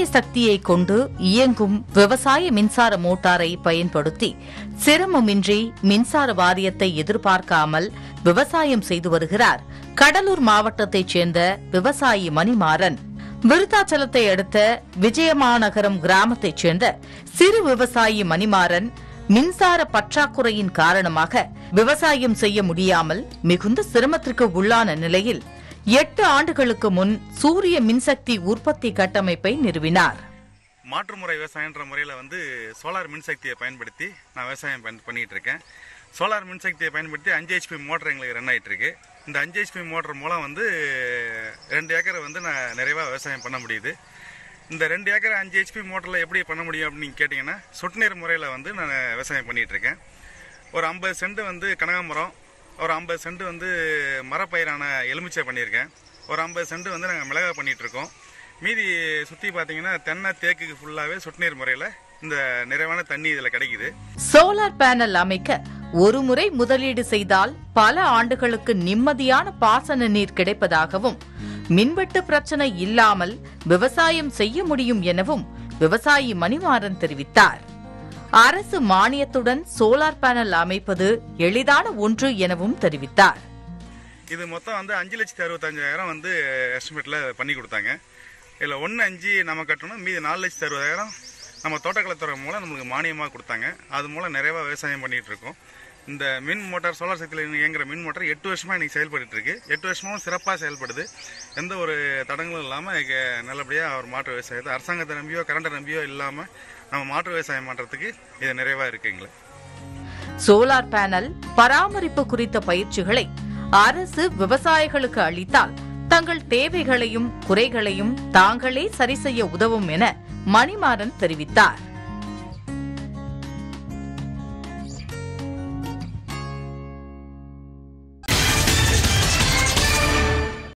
சக்தியை கொண்டு இயங்கும் விவசாய மின்சார மோட்டாரை பயன்படுத்தி சிரமமின்றி மின்சார வாரியத்தை எதிர்பார்க்காமல் விவசாயம் செய்து வருகிறார் கடலூர் மாவட்டத்தைச் சேர்ந்த விவசாயி மணிமாறன். விருத்தாச்சலத்தை அடுத்த விஜயமாநகரம் கிராமத்தைச் சேர்ந்த சிறு விவசாயி மணிமாறன் மின்சார பற்றாக்குறையின் காரணமாக விவசாயம் செய்ய முடியாமல் மிகுந்த சிரமத்திற்கு உள்ளான நிலையில் 8 ஆண்டுகளுக்கு முன் சூரிய மின்சக்தி உற்பத்தி கட்டமைப்பை நிறுவினார். மாற்றுமுறை விவசாயன்ற முறையில் சோலார் மின்சக்தியை பயன்படுத்தி நான் விவசாயம் பண்ணிட்டு இருக்கேன். சோலார் மின்சக்தியை பயன்படுத்தி 5 HP மோட்டர் எங்களுக்கு ரன் ஆகிட்டு இருக்கு. இந்த 5 HP மோட்டர் மூலம் 2 ஏக்கரை நான் நிறைவாக விவசாயம் பண்ண முடியுது. இந்த 2 ஏக்கர் 5 HP மோட்டரில் எப்படி பண்ண முடியும் அப்படின்னு கேட்டிங்கன்னா, சொட்டு நீர் முறையில் நான் விவசாயம் பண்ணிகிட்டு இருக்கேன். ஒரு 50 சென்ட் கனகாமரம், ஒரு 50 சென்ட் மரப்பயிரான எலுமிச்சை பண்ணியிருக்கேன். ஒரு 50 சென்ட் நாங்கள் மிளகா பண்ணிகிட்ருக்கோம். மீதி சுற்றி பார்த்தீங்கன்னா தென்னை தேக்குக்கு ஃபுல்லாகவே சொட்டு நீர் முறையில் இந்த நிறைவான தண்ணி இதில் கிடைக்குது. சோலார் பேனல் அமைக்க ஒரு முறை முதலீடு செய்தால் பல ஆண்டுகளுக்கு நிம்மதியான பாசன நீர் கிடைப்பதாகவும், மின்வெட்டு பிரச்சனை இல்லாமல் விவசாயம் செய்ய முடியும் எனவும் விவசாயி மணிமாறன் தெரிவித்தார். அரசு மானியத்துடன் சோலார் பேனல் அமைப்பது எளிதான ஒன்று எனவும் தெரிவித்தார். இது மொத்தம் 5,65,000 எஸ்டிமேட்ல பண்ணி கொடுத்தாங்க. இதில் 1.5 நம்ம கட்டணும், மீதி 4,60,000 நம்ம தோட்டக்கலைத்துறை மூலம் நம்மளுக்கு மானியமாக கொடுத்தாங்க. அது மூலம் நிறைவாக விவசாயம் பண்ணிட்டு இருக்கோம். இந்த மின் மோட்டார் சோலார் சக்தியில் இயங்குற மின் மோட்டார் 8 வருஷமாக இன்னைக்கு செயல்பட்டு இருக்கு. 8 வருஷமாவும் சிறப்பாக செயல்படுது. எந்த ஒரு தடங்களும் இல்லாமல் நல்லபடியாக அவர் மாற்று விவசாயத்தை அரசாங்கத்தை நம்பியோ கரண்டை நம்பியோ இல்லாமல் நம்ம மாற்று விவசாயம் பண்ணுறதுக்கு இது நிறைவாக இருக்குங்களே. சோலார் பேனல் பராமரிப்பு குறித்த பயிற்சிகளை அரசு விவசாயிகளுக்கு அளித்தால் தங்கள் தேவைகளையும் குறைகளையும் தாங்களே சரி செய்ய உதவும் என மணிமாறன் தெரிவித்தார்.